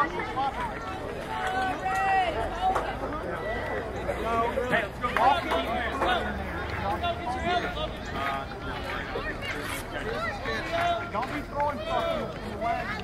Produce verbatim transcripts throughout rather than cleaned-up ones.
Don't be throwing stuff in the wagon.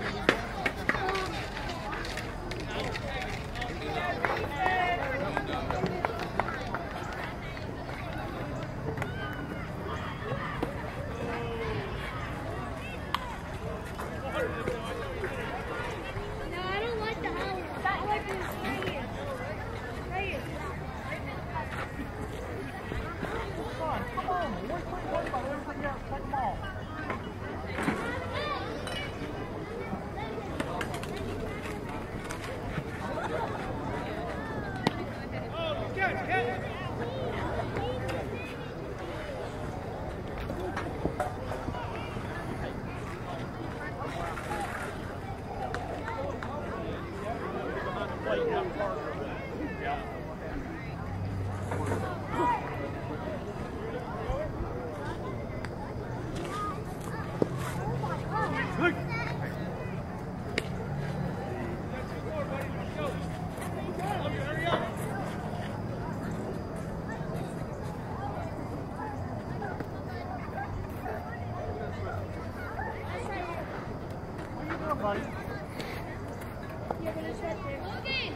Buddy. Yeah, but it's right there. Okay.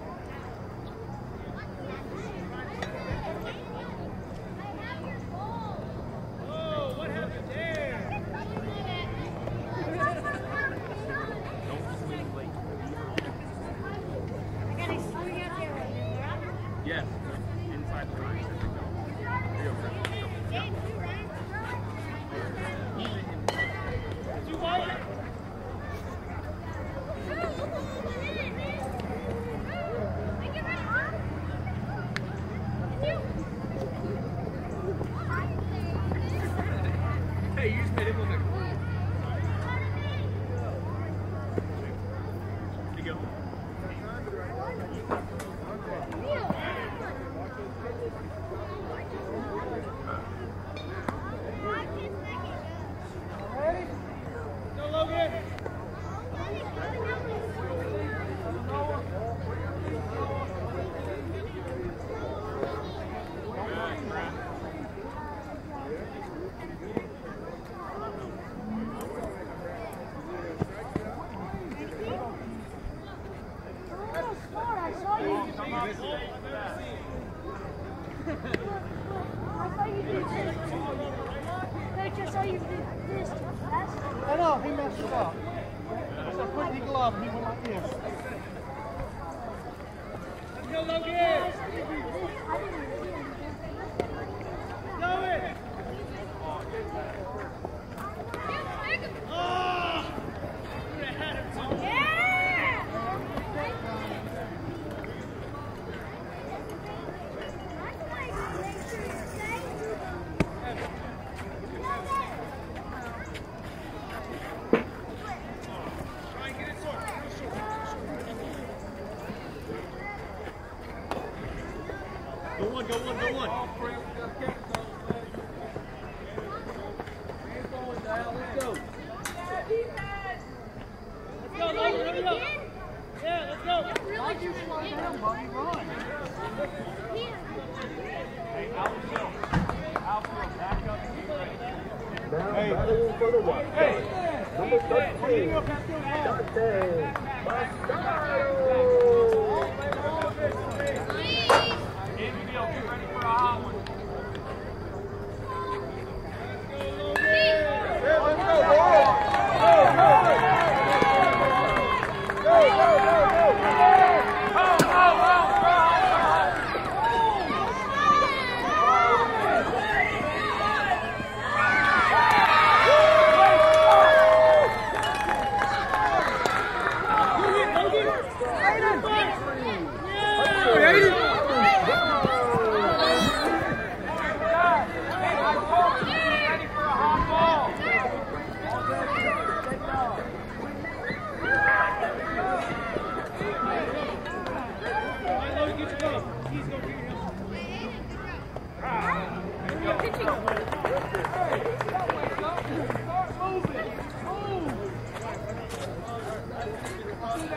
Oh, what happened there? I got a swing out there right now. Yes, inside the line. Here we go. You want it? Hey, you just made him look like a fool. Here you go. Ready? Go, Logan. I know, he messed it up. So put the glove and he went like this. Let's go, Logan. Go it. Oh! You would have had him too. Go one, go one, go one. Let's go. Let's go, Logan, hurry up. Yeah, let's go. Why'd you slow down, buddy? Run. Hey, outfield. Outfield, back up and get ready. Now Hey. battling for the one. Hey. Number What are you thirteen, doing back there now? Dante Bastardo. Infield, get ready for a hot one. Hey, let's go, boys. Go, go, go. Go, go, go, go. Go, go, go, go.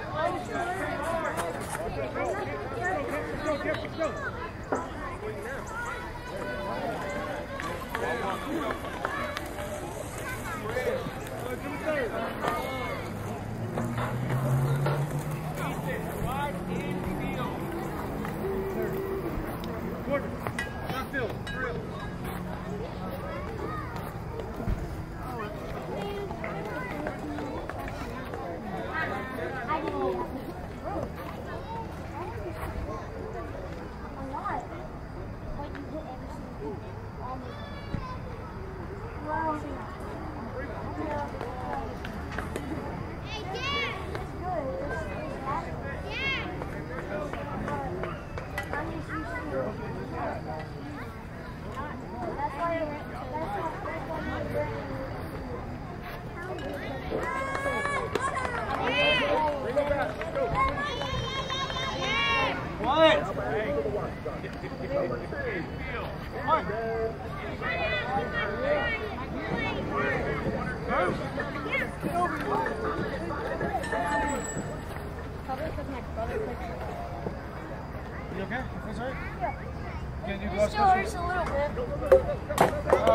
You okay? That's all right? Yeah. Can you It go still hurts a little bit. Oh.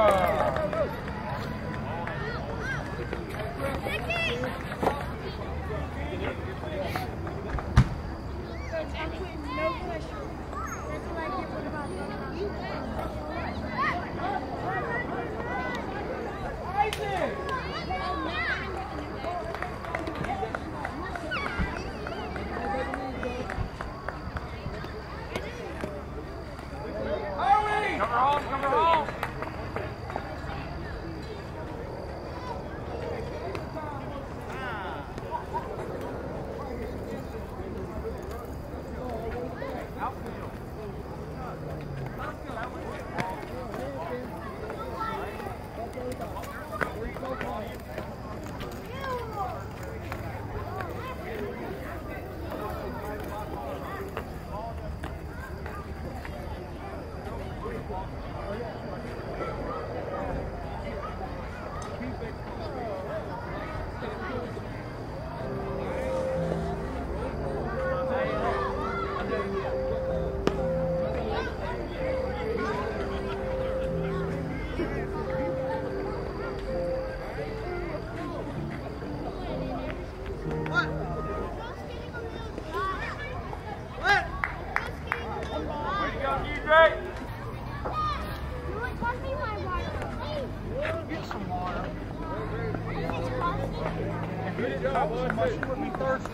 No pressure. That's what I get when I'm Cover home, cover home. Get some water. Good job, so much you would be thirsty.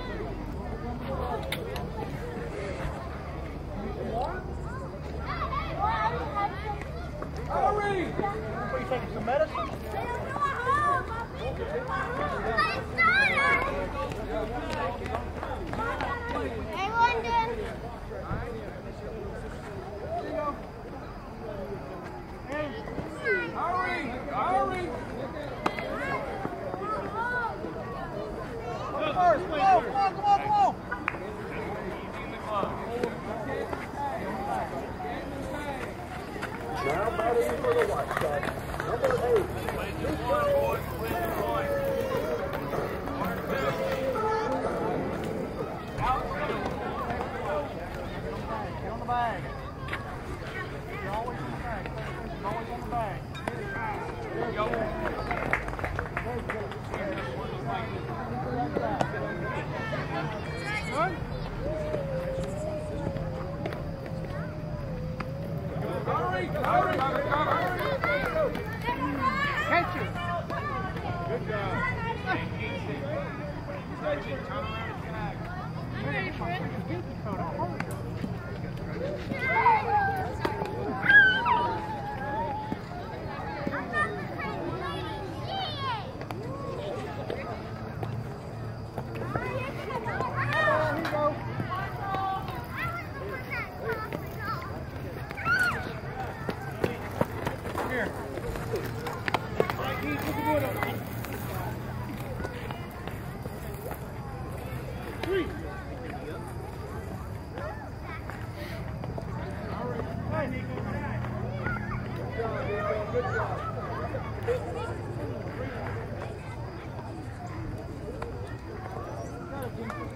Hurry! What, you taking some medicine? Hey, London. Hurry! Hurry! Come first, come on, come on, come on, come on! Now batting for the White Sox, number eight, Nico Get on the bag. You're always on the bag. You're always on the bag. There you go. Good? Hurry! Hurry! Catch it! Good job. Here. Three. Hey, Nico. Good job. Got it, Nico.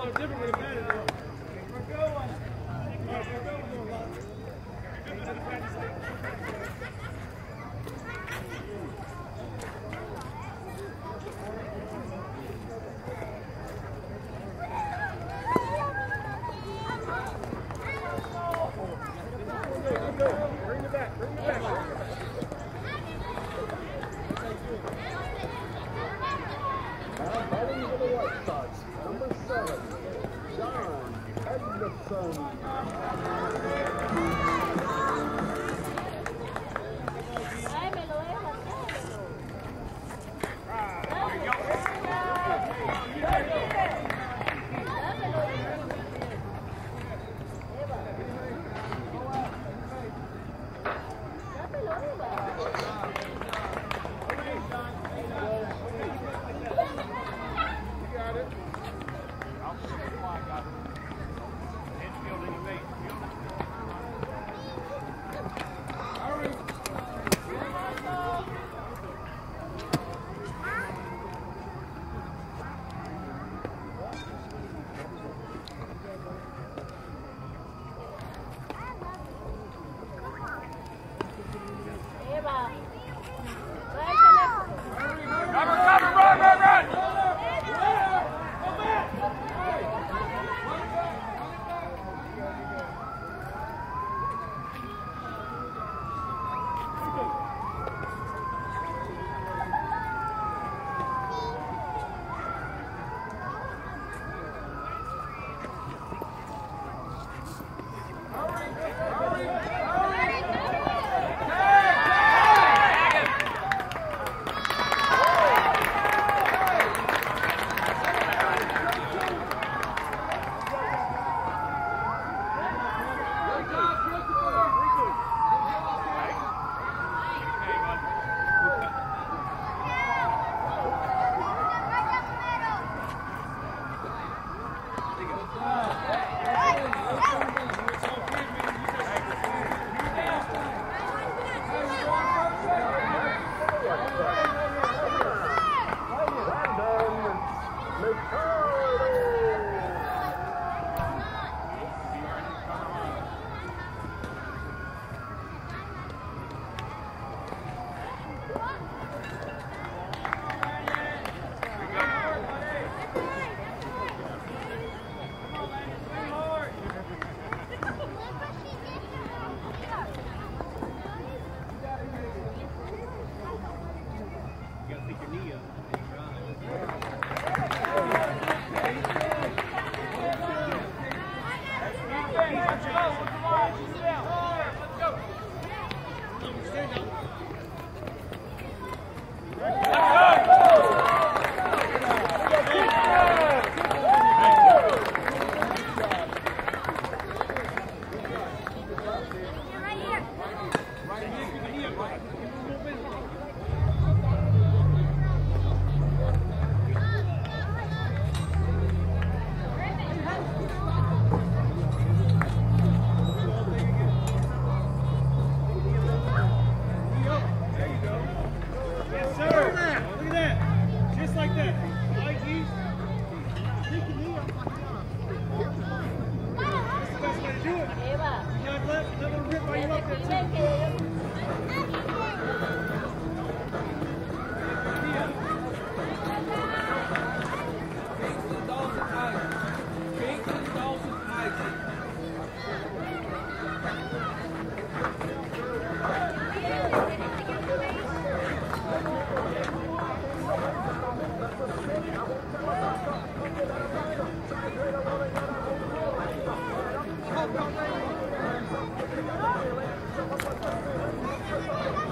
Go, go, go.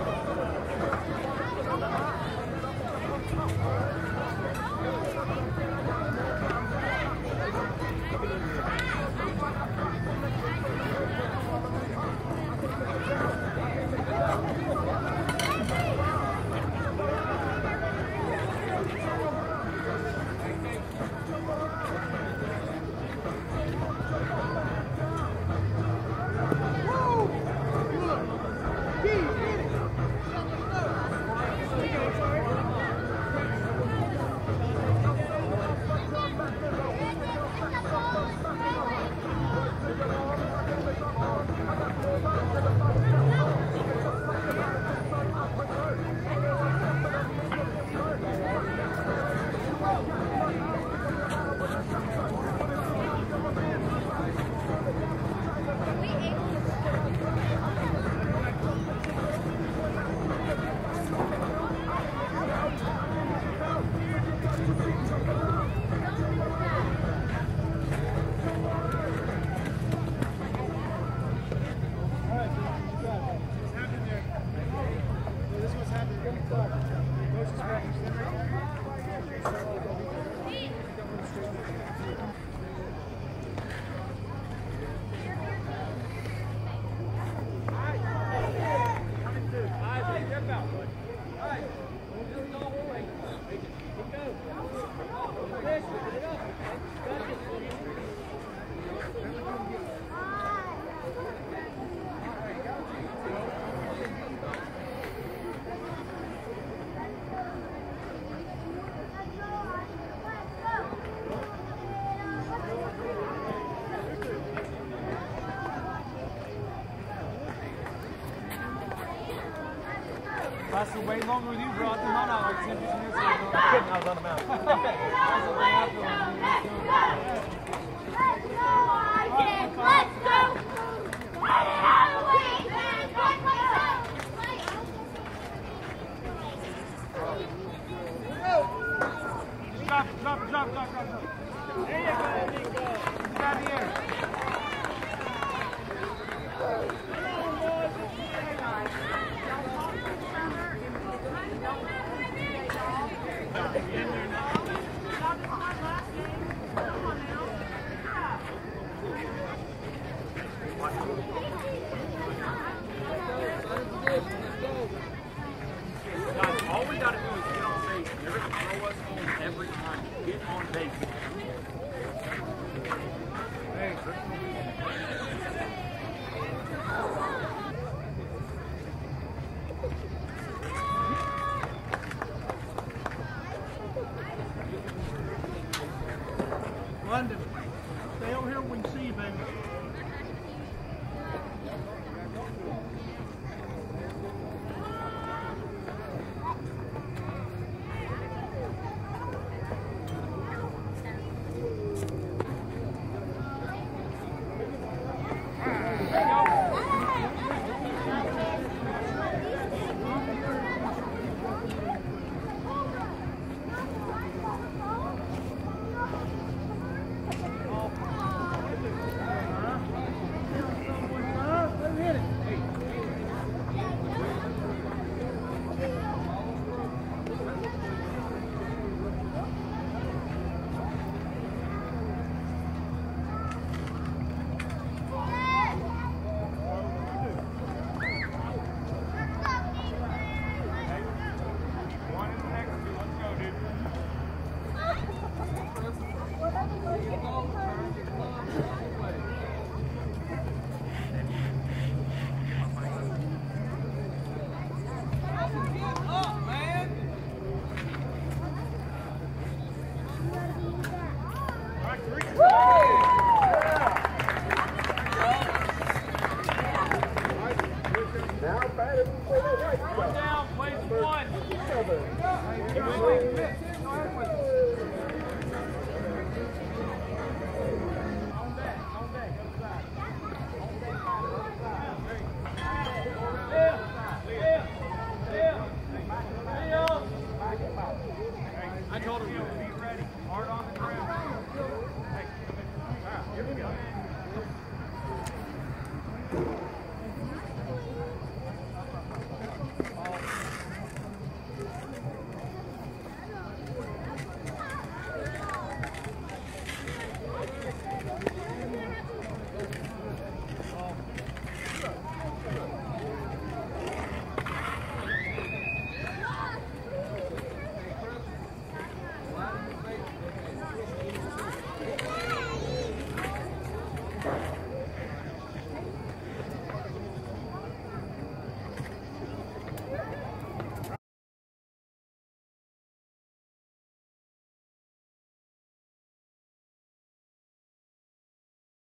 Lasted way longer with you, bro. I threw mine out like ten, fifteen minutes ago. I couldn't, I was on the mound. Let's go! Drop, drop, drop, drop, drop, drop. There you go, Nico. Down here. Guys, all we got to do is get on base. They're going to throw us home every time. Get on base. Hey, London, stay over here when we see you, baby. Now batted for the White One Sox. down, plays one. Seven. On deck, on deck, other side. I told him, be ready. Hard on the ground. Hey, here we go.